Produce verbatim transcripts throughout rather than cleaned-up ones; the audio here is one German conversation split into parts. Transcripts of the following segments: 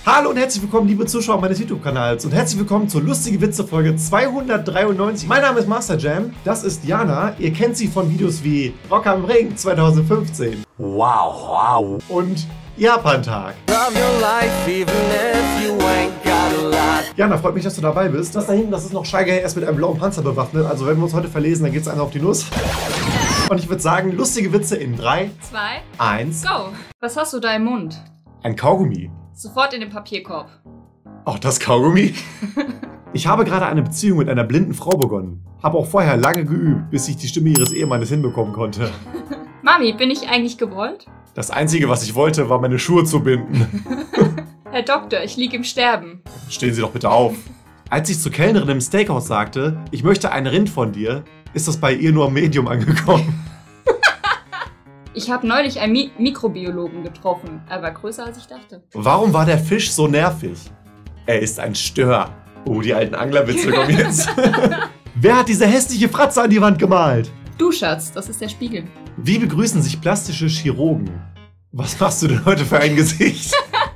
Hallo und herzlich willkommen, liebe Zuschauer meines YouTube-Kanals und herzlich willkommen zur Lustige Witze Folge zweihundertdreiundneunzig. Mein Name ist Master Jam, das ist Jana. Ihr kennt sie von Videos wie Rock am Ring zweitausendfünfzehn. Wow, wow. Und Japan-Tag. Jana, freut mich, dass du dabei bist. Das da hinten, das ist noch Shy Guy erst mit einem blauen Panzer bewaffnet. Also wenn wir uns heute verlesen, dann geht's einer auf die Nuss. Und ich würde sagen, lustige Witze in drei, zwei, eins. Go! Was hast du da im Mund? Ein Kaugummi. Sofort in den Papierkorb. Auch das Kaugummi? Ich habe gerade eine Beziehung mit einer blinden Frau begonnen. Habe auch vorher lange geübt, bis ich die Stimme ihres Ehemannes hinbekommen konnte. Mami, bin ich eigentlich gewollt? Das Einzige, was ich wollte, war meine Schuhe zu binden. Herr Doktor, ich liege im Sterben. Stehen Sie doch bitte auf. Als ich zur Kellnerin im Steakhouse sagte, ich möchte ein Rind von dir, ist das bei ihr nur am Medium angekommen. Ich habe neulich einen Mi Mikrobiologen getroffen. Er war größer, als ich dachte. Warum war der Fisch so nervig? Er ist ein Stör. Oh, die alten Anglerwitze kommen jetzt. Wer hat diese hässliche Fratze an die Wand gemalt? Du, Schatz, das ist der Spiegel. Wie begrüßen sich plastische Chirurgen? Was machst du denn heute für ein Gesicht?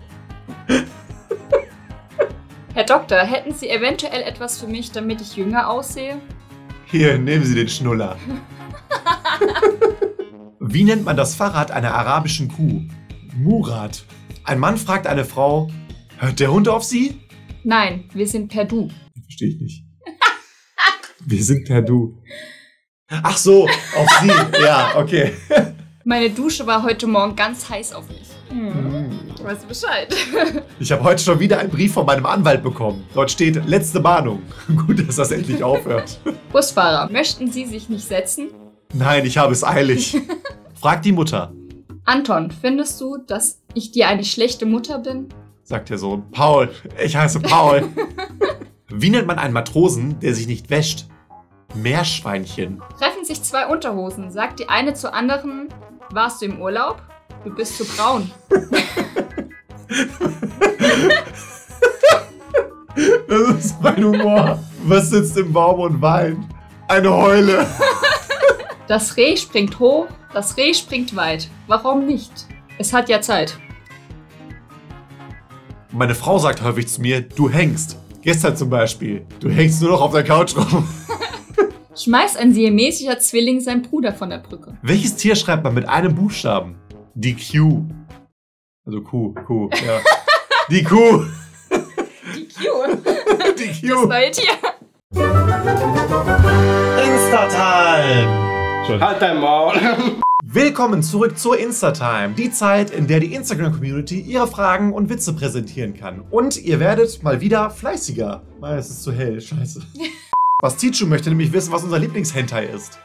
Herr Doktor, hätten Sie eventuell etwas für mich, damit ich jünger aussehe? Hier, nehmen Sie den Schnuller. Wie nennt man das Fahrrad einer arabischen Kuh? Murat. Ein Mann fragt eine Frau, hört der Hund auf Sie? Nein, wir sind per Du. Verstehe ich nicht. Wir sind per Du. Ach so, auf Sie. Ja, okay. Meine Dusche war heute Morgen ganz heiß auf mich. Hm. Weißt du Bescheid? Ich habe heute schon wieder einen Brief von meinem Anwalt bekommen. Dort steht, letzte Mahnung. Gut, dass das endlich aufhört. Busfahrer, möchten Sie sich nicht setzen? Nein, ich habe es eilig. Fragt die Mutter. Anton, findest du, dass ich dir eine schlechte Mutter bin? Sagt der Sohn. Paul, ich heiße Paul. Wie nennt man einen Matrosen, der sich nicht wäscht? Meerschweinchen. Treffen sich zwei Unterhosen. Sagt die eine zur anderen, warst du im Urlaub? Du bist zu braun. Das ist mein Humor. Was sitzt im Baum und weint? Eine Heule. Das Reh springt hoch, das Reh springt weit. Warum nicht? Es hat ja Zeit. Meine Frau sagt häufig zu mir, du hängst. Gestern zum Beispiel. Du hängst nur noch auf der Couch rum. Schmeißt ein siamesischer Zwilling seinen Bruder von der Brücke. Welches Tier schreibt man mit einem Buchstaben? Die Q. Also Kuh, Kuh, ja. Die Kuh. Die Q. Die Q. Das neue Tier. Insta-Time. Halt dein Maul. Willkommen zurück zur Insta-Time. Die Zeit, in der die Instagram-Community ihre Fragen und Witze präsentieren kann. Und ihr werdet mal wieder fleißiger. Nein, es ist zu hell, scheiße. Was Tichu möchte nämlich wissen, was unser Lieblings-Hentai ist.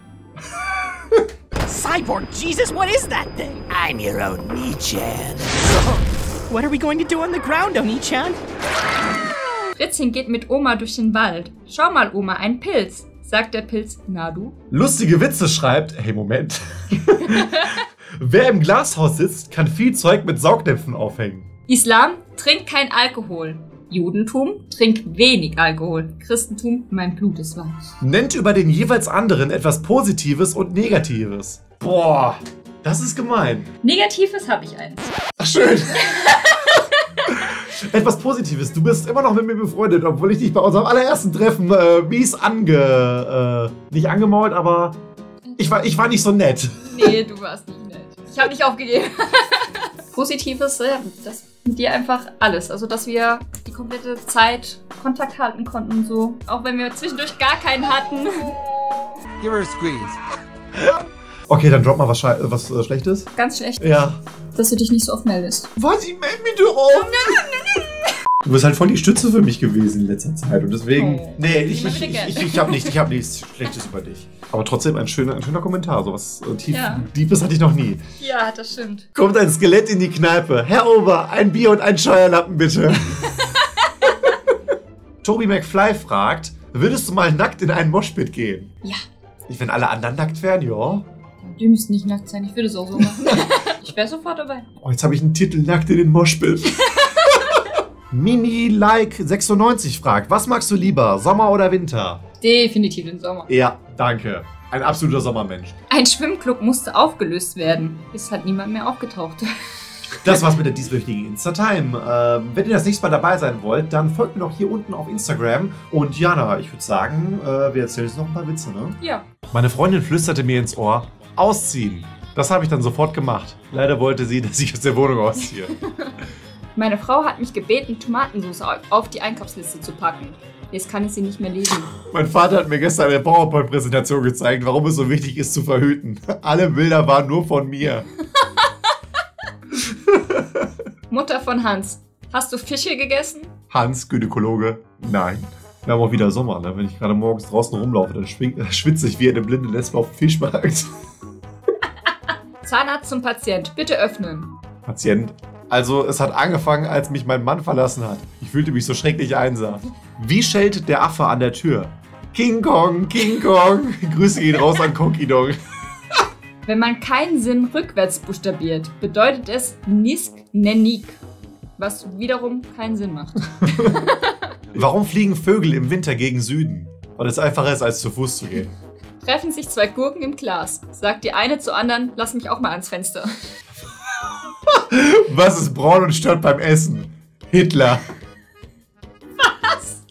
Cyborg Jesus, what is that thing? I'm your Oni-chan. What are we going to do on the ground, Oni-chan? Fritzchen geht mit Oma durch den Wald. Schau mal, Oma, ein Pilz. Sagt der Pilz, na du? Lustige Witze schreibt, hey Moment. Wer im Glashaus sitzt, kann viel Zeug mit Saugnäpfen aufhängen. Islam, trinkt kein Alkohol. Judentum, trinkt wenig Alkohol. Christentum, mein Blut ist weich. Nennt über den jeweils anderen etwas Positives und Negatives. Boah, das ist gemein. Negatives habe ich eins. Ach, schön. Etwas Positives. Du bist immer noch mit mir befreundet, obwohl ich dich bei unserem allerersten Treffen äh, mies ange... Äh, nicht angemault, aber ich war, ich war nicht so nett. Nee, du warst nicht nett. Ich habe nicht aufgegeben. Positives, äh, das mit dir einfach alles. Also, dass wir die komplette Zeit Kontakt halten konnten und so. Auch wenn wir zwischendurch gar keinen hatten. Give her a squeeze. Okay, dann drop mal was, was äh, Schlechtes. Ganz schlecht. Ja. Dass du dich nicht so oft meldest. Was? Ich melde mich doch auf. Du bist halt voll die Stütze für mich gewesen in letzter Zeit und deswegen... Oh. Nee, ich, Immer ich, wieder ich, gern. ich, ich habe nicht, ich hab nichts Schlechtes über dich. Aber trotzdem ein schöner, ein schöner Kommentar. So was äh, tief, Ja. Tiefes hatte ich noch nie. Ja, das stimmt. Kommt ein Skelett in die Kneipe. Herr Ober, ein Bier und ein Scheuerlappen bitte. Toby McFly fragt, würdest du mal nackt in einen Moshpit gehen? Ja. Ich, wenn alle anderen nackt wären, ja. Die müssten nicht nackt sein. Ich würde es auch so machen. Ich wäre sofort dabei. Oh, jetzt habe ich einen Titel, nackt in den Moshpit. Mini Like sechsundneunzig fragt, was magst du lieber, Sommer oder Winter? Definitiv den Sommer. Ja, danke. Ein absoluter Sommermensch. Ein Schwimmclub musste aufgelöst werden. Es hat niemand mehr aufgetaucht. Das war's mit der dieswöchigen Insta-Time. Ähm, wenn ihr das nächste Mal dabei sein wollt, dann folgt mir doch hier unten auf Instagram. Und Jana, ich würde sagen, äh, wir erzählen jetzt noch ein paar Witze, ne? Ja. Meine Freundin flüsterte mir ins Ohr, ausziehen. Das habe ich dann sofort gemacht. Leider wollte sie, dass ich aus der Wohnung ausziehe. Meine Frau hat mich gebeten, Tomatensauce auf die Einkaufsliste zu packen. Jetzt kann ich sie nicht mehr lesen. Mein Vater hat mir gestern eine PowerPoint-Präsentation gezeigt, warum es so wichtig ist zu verhüten. Alle Bilder waren nur von mir. Mutter von Hans. Hast du Fische gegessen? Hans, Gynäkologe. Nein. Wir haben auch wieder Sommer, ne? Wenn ich gerade morgens draußen rumlaufe, dann schwitze ich wie eine blinde Lesbe auf dem Fischmarkt. Zahnarzt zum Patient. Bitte öffnen. Patient. Also, es hat angefangen, als mich mein Mann verlassen hat. Ich fühlte mich so schrecklich einsam. Wie schellt der Affe an der Tür? King Kong, King Kong. Grüße gehen raus an Konki Dong. Wenn man keinen Sinn rückwärts buchstabiert, bedeutet es Nisk Nenik, was wiederum keinen Sinn macht. Warum fliegen Vögel im Winter gegen Süden? Weil es einfacher ist, als zu Fuß zu gehen. Treffen sich zwei Gurken im Glas. Sagt die eine zur anderen, lass mich auch mal ans Fenster. Was ist braun und stört beim Essen? Hitler. Was?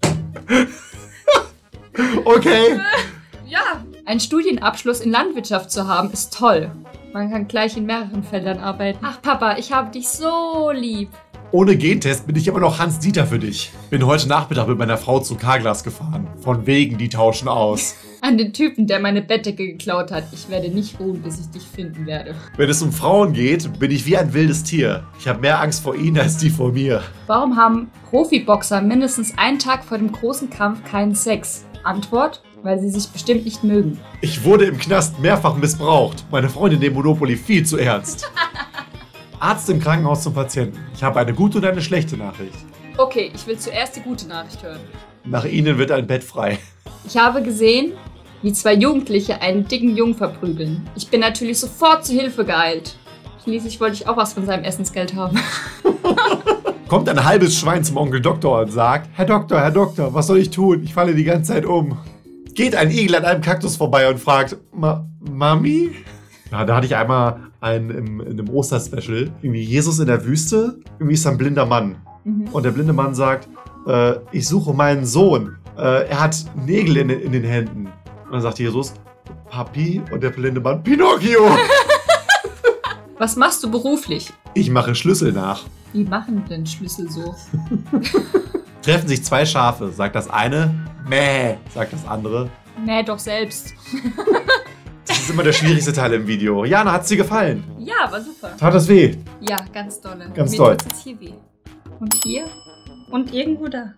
Okay. Ja. Ein Studienabschluss in Landwirtschaft zu haben, ist toll. Man kann gleich in mehreren Feldern arbeiten. Ach Papa, ich habe dich so lieb. Ohne Gentest bin ich immer noch Hans Dieter für dich. Bin heute Nachmittag mit meiner Frau zu Carglass gefahren. Von wegen, die tauschen aus. An den Typen, der meine Bettdecke geklaut hat. Ich werde nicht ruhen, bis ich dich finden werde. Wenn es um Frauen geht, bin ich wie ein wildes Tier. Ich habe mehr Angst vor ihnen als die vor mir. Warum haben Profiboxer mindestens einen Tag vor dem großen Kampf keinen Sex? Antwort: Weil sie sich bestimmt nicht mögen. Ich wurde im Knast mehrfach missbraucht. Meine Freundin nimmt Monopoly viel zu ernst. Arzt im Krankenhaus zum Patienten. Ich habe eine gute und eine schlechte Nachricht. Okay, ich will zuerst die gute Nachricht hören. Nach Ihnen wird ein Bett frei. Ich habe gesehen, wie zwei Jugendliche einen dicken Jungen verprügeln. Ich bin natürlich sofort zu Hilfe geeilt. Schließlich wollte ich auch was von seinem Essensgeld haben. Kommt ein halbes Schwein zum Onkel Doktor und sagt: Herr Doktor, Herr Doktor, was soll ich tun? Ich falle die ganze Zeit um. Geht ein Igel an einem Kaktus vorbei und fragt: Ma Mami? Ja, da hatte ich einmal einen im, in einem Osterspecial. Irgendwie Jesus in der Wüste. Irgendwie ist da ein blinder Mann. Mhm. Und der blinde Mann sagt: äh, Ich suche meinen Sohn. Äh, er hat Nägel in, in den Händen. Und dann sagt Jesus: Papi. Und der blinde Mann: Pinocchio. Was machst du beruflich? Ich mache Schlüssel nach. Wie machen denn Schlüssel so? Treffen sich zwei Schafe, sagt das eine, mäh, sagt das andere. Mäh doch selbst. Das ist immer der schwierigste Teil im Video. Jana, hat's dir gefallen? Ja, war super. Tat das weh? Ja, ganz dolle. Ganz Mir doll. tut's jetzt hier weh. Und hier? Und irgendwo da.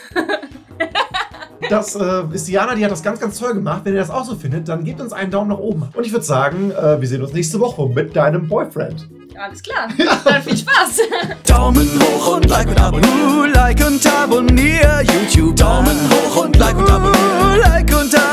Das äh, ist Jana, die hat das ganz, ganz toll gemacht. Wenn ihr das auch so findet, dann gebt uns einen Daumen nach oben. Und ich würde sagen, äh, wir sehen uns nächste Woche mit deinem Boyfriend. Alles klar. Dann viel Spaß. Daumen hoch und like und abonniere. Like und abonniere YouTube. Daumen hoch und like und abonniere. Like und abonniere.